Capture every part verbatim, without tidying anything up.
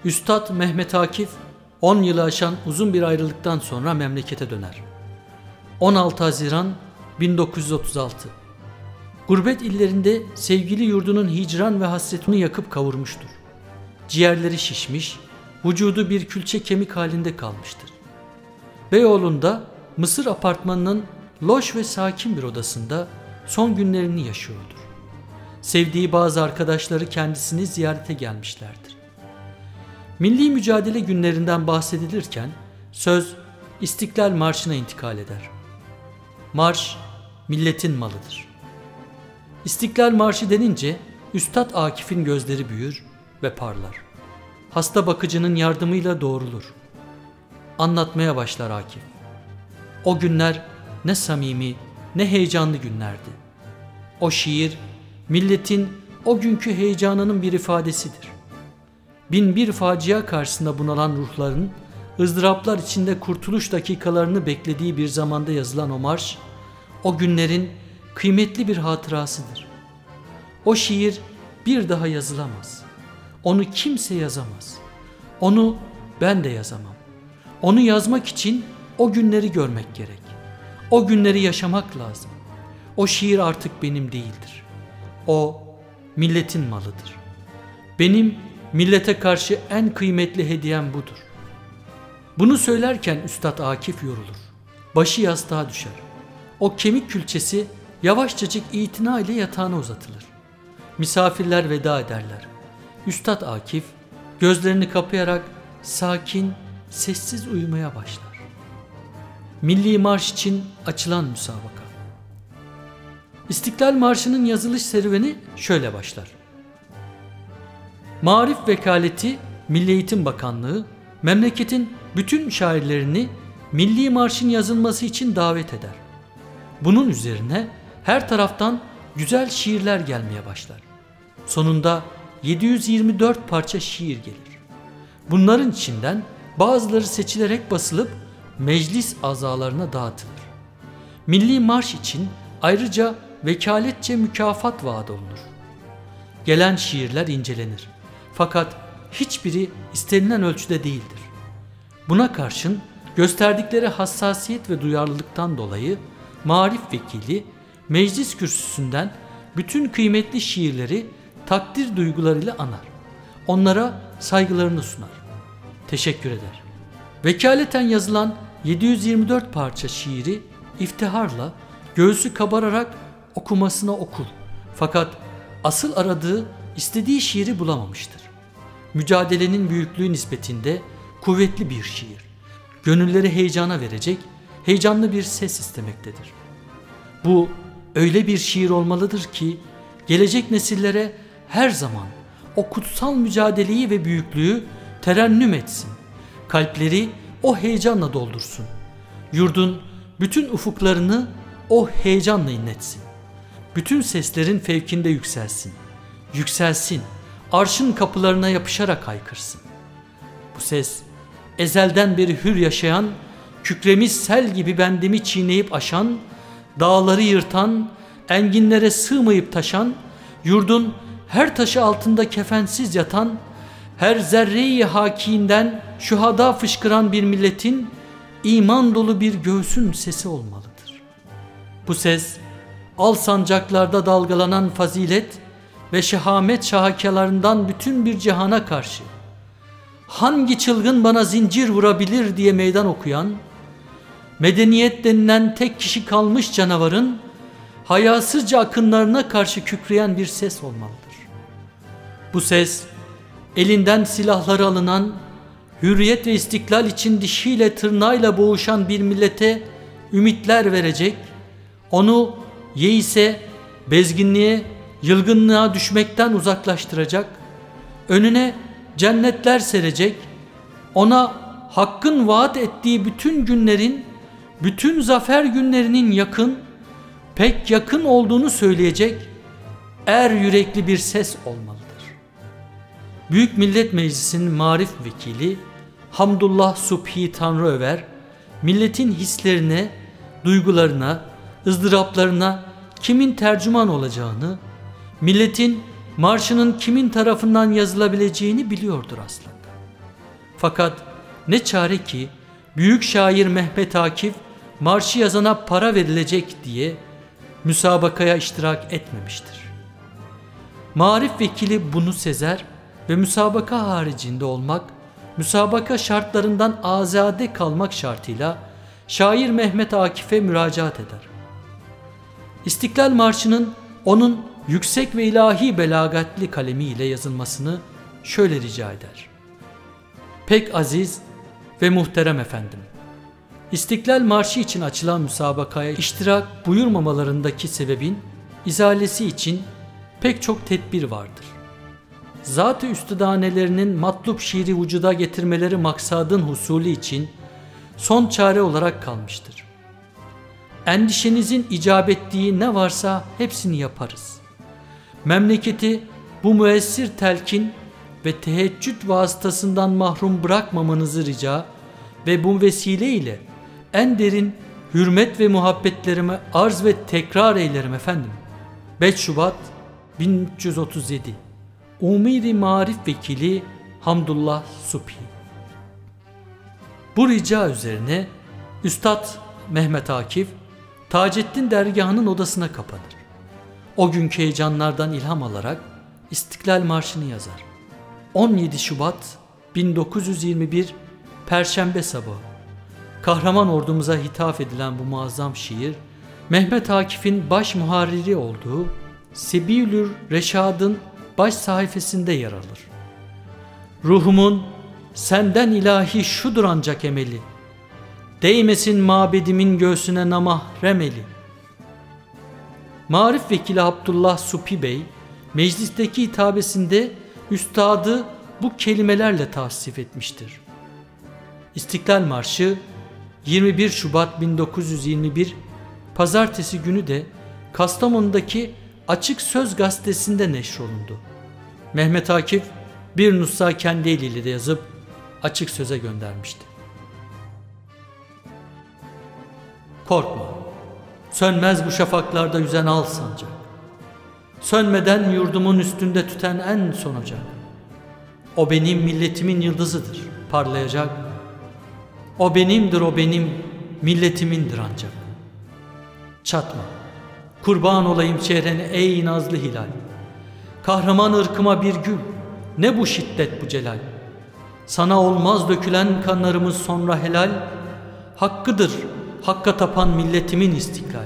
Üstad Mehmet Akif on yılı aşan uzun bir ayrılıktan sonra memlekete döner. on altı Haziran bin dokuz yüz otuz altı. Gurbet illerinde sevgili yurdunun hicran ve hasretini yakıp kavurmuştur. Ciğerleri şişmiş, vücudu bir külçe kemik halinde kalmıştır. Beyoğlu'nda Mısır apartmanının loş ve sakin bir odasında son günlerini yaşıyordur. Sevdiği bazı arkadaşları kendisini ziyarete gelmişlerdir. Milli mücadele günlerinden bahsedilirken söz İstiklal Marşı'na intikal eder. Marş milletin malıdır. İstiklal Marşı denince Üstad Akif'in gözleri büyür ve parlar. Hasta bakıcının yardımıyla doğrulur. Anlatmaya başlar Akif. O günler ne samimi ne heyecanlı günlerdi. O şiir milletin o günkü heyecanının bir ifadesidir. Bin bir facia karşısında bunalan ruhların ızdıraplar içinde kurtuluş dakikalarını beklediği bir zamanda yazılan o marş, o günlerin kıymetli bir hatırasıdır. O şiir bir daha yazılamaz. Onu kimse yazamaz. Onu ben de yazamam. Onu yazmak için o günleri görmek gerek. O günleri yaşamak lazım. O şiir artık benim değildir. O milletin malıdır. Benim millete karşı en kıymetli hediyem budur. Bunu söylerken Üstad Akif yorulur. Başı yastığa düşer. O kemik külçesi yavaşçacık itina ile yatağına uzatılır. Misafirler veda ederler. Üstad Akif gözlerini kapayarak sakin, sessiz uyumaya başlar. Milli Marş için açılan müsabaka. İstiklal Marşı'nın yazılış serüveni şöyle başlar. Maarif Vekaleti Milli Eğitim Bakanlığı memleketin bütün şairlerini Milli Marş'ın yazılması için davet eder. Bunun üzerine her taraftan güzel şiirler gelmeye başlar. Sonunda yedi yüz yirmi dört parça şiir gelir. Bunların içinden bazıları seçilerek basılıp meclis azalarına dağıtılır. Milli Marş için ayrıca vekaletçe mükafat vaat olunur. Gelen şiirler incelenir. Fakat hiçbiri istenilen ölçüde değildir. Buna karşın gösterdikleri hassasiyet ve duyarlılıktan dolayı Maarif Vekili meclis kürsüsünden bütün kıymetli şiirleri takdir duygularıyla anar. Onlara saygılarını sunar. Teşekkür eder. Vekaleten yazılan yedi yüz yirmi dört parça şiiri iftiharla göğsü kabararak okumasına okur. Fakat asıl aradığı, istediği şiiri bulamamıştır. Mücadelenin büyüklüğü nispetinde kuvvetli bir şiir. Gönülleri heyecana verecek, heyecanlı bir ses istemektedir. Bu öyle bir şiir olmalıdır ki gelecek nesillere her zaman o kutsal mücadeleyi ve büyüklüğü terennüm etsin. Kalpleri o heyecanla doldursun. Yurdun bütün ufuklarını o heyecanla inletsin. Bütün seslerin fevkinde yükselsin. Yükselsin, arşın kapılarına yapışarak haykırsın. Bu ses, ezelden beri hür yaşayan, kükremiz sel gibi bendimi çiğneyip aşan, dağları yırtan, enginlere sığmayıp taşan, yurdun her taşı altında kefensiz yatan, her zerreyi hakinden şuhada fışkıran bir milletin, iman dolu bir göğsün sesi olmalıdır. Bu ses, al sancaklarda dalgalanan fazilet ve şehamet şahakalarından bütün bir cihana karşı, hangi çılgın bana zincir vurabilir diye meydan okuyan, medeniyet denilen tek kişi kalmış canavarın hayasızca akınlarına karşı kükreyen bir ses olmalıdır. Bu ses, elinden silahları alınan, hürriyet ve istiklal için dişiyle tırnağıyla boğuşan bir millete ümitler verecek, onu yeise, bezginliğe, yılgınlığa düşmekten uzaklaştıracak, önüne cennetler serecek, ona hakkın vaat ettiği bütün günlerin, bütün zafer günlerinin yakın, pek yakın olduğunu söyleyecek er yürekli bir ses olmalıdır. Büyük Millet Meclisi'nin Maarif Vekili Hamdullah Subhi Tanrıöver, milletin hislerine, duygularına, ızdıraplarına kimin tercüman olacağını, milletin marşının kimin tarafından yazılabileceğini biliyordur aslında. Fakat ne çare ki büyük şair Mehmet Akif marşı yazana para verilecek diye müsabakaya iştirak etmemiştir. Marif vekili bunu sezer ve müsabaka haricinde olmak, müsabaka şartlarından azade kalmak şartıyla şair Mehmet Akif'e müracaat eder. İstiklal Marşı'nın onun yüksek ve ilahi belagatli kalemiyle yazılmasını şöyle rica eder. Pek aziz ve muhterem efendim, İstiklal Marşı için açılan müsabakaya iştirak buyurmamalarındaki sebebin izalesi için pek çok tedbir vardır. Zat-ı üstüdanelerinin matlup şiiri vücuda getirmeleri maksadın husulü için son çare olarak kalmıştır. Endişenizin icap ettiği ne varsa hepsini yaparız. Memleketi bu müessir telkin ve teheccüd vasıtasından mahrum bırakmamanızı rica ve bu vesileyle en derin hürmet ve muhabbetlerime arz ve tekrar eylerim efendim. beş Şubat bin üç yüz otuz yedi Umiri Marif Vekili Hamdullah Subhi. Bu rica üzerine Üstad Mehmet Akif Taceddin dergahının odasına kapanır. O günkü heyecanlardan ilham alarak İstiklal Marşı'nı yazar. on yedi Şubat bin dokuz yüz yirmi bir Perşembe sabahı kahraman ordumuza hitap edilen bu muazzam şiir, Mehmet Akif'in baş muharriri olduğu Sebilür Reşad'ın baş sayfasında yer alır. Ruhumun senden ilahi şudur ancak emeli, değmesin mabedimin göğsüne namahrem eli. Marif Vekili Abdullah Subhi Bey, meclisteki hitabesinde üstadı bu kelimelerle tavsif etmiştir. İstiklal Marşı yirmi bir Şubat bin dokuz yüz yirmi bir Pazartesi günü de Kastamonu'daki Açık Söz gazetesinde neşrolundu. Mehmet Akif bir nusha kendi eliyle de yazıp Açık Söz'e göndermişti. Korkma, sönmez bu şafaklarda yüzen al sancak. Sönmeden yurdumun üstünde tüten en son ocak. O benim milletimin yıldızıdır, parlayacak. O benimdir, o benim milletimindir ancak. Çatma, kurban olayım çehrene ey nazlı hilal. Kahraman ırkıma bir gül, ne bu şiddet bu celal. Sana olmaz dökülen kanlarımız sonra helal. Hakkıdır hakka tapan milletimin istiklal.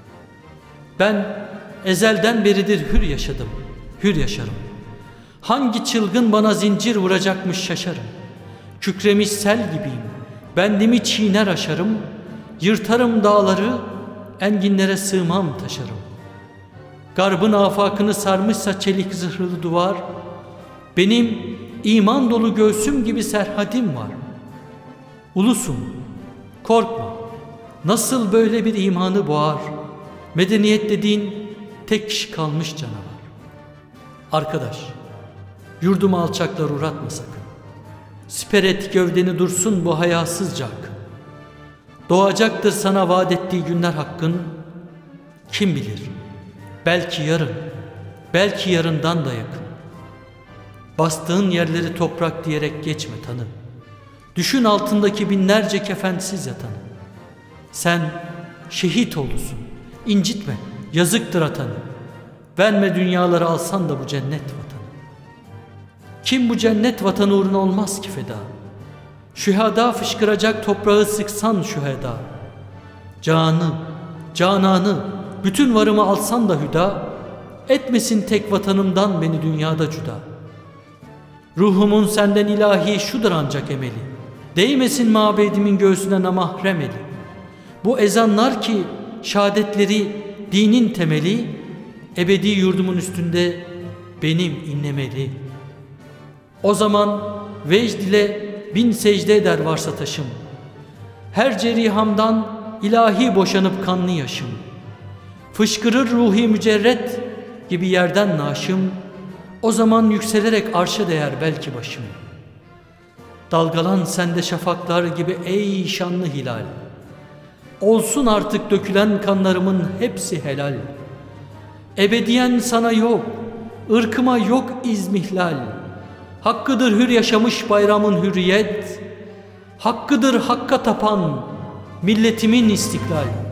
Ben ezelden beridir hür yaşadım, hür yaşarım. Hangi çılgın bana zincir vuracakmış şaşarım. Kükremiş sel gibiyim, bendimi çiğner aşarım. Yırtarım dağları, enginlere sığmam taşarım. Garbın afakını sarmışsa çelik zırhlı duvar, benim iman dolu göğsüm gibi serhadim var. Ulusum, korkma, nasıl böyle bir imanı boğar, medeniyet dediğin tek kişi kalmış canavar. Arkadaş, yurdumu alçaklar uğratma sakın. Siper et gövdeni dursun bu hayasızca akın. Doğacaktır sana vaat ettiği günler hakkın. Kim bilir, belki yarın, belki yarından da yakın. Bastığın yerleri toprak diyerek geçme tanı. Düşün altındaki binlerce kefensiz yatanı. Sen şehit olursun, incitme, yazıktır atanı. Verme dünyaları alsan da bu cennet vatanı. Kim bu cennet vatanı uğruna olmaz ki feda? Şühada fışkıracak toprağı sıksan şüheda. Canı, cananı, bütün varımı alsan da hüda, etmesin tek vatanımdan beni dünyada cüda. Ruhumun senden ilahi şudur ancak emeli, değmesin mabedimin göğsüne namahrem eli. Bu ezanlar ki şehadetleri dinin temeli, ebedi yurdumun üstünde benim inlemeli. O zaman vecd ile bin secde eder varsa taşım. Her cerihamdan ilahi boşanıp kanlı yaşım. Fışkırır ruhi mücerret gibi yerden naşım. O zaman yükselerek arşa değer belki başım. Dalgalan sende şafaklar gibi ey şanlı hilal. Olsun artık dökülen kanlarımın hepsi helal. Ebediyen sana yok, ırkıma yok izmihlal. Hakkıdır hür yaşamış bayramın hürriyet, hakkıdır hakka tapan milletimin istiklal.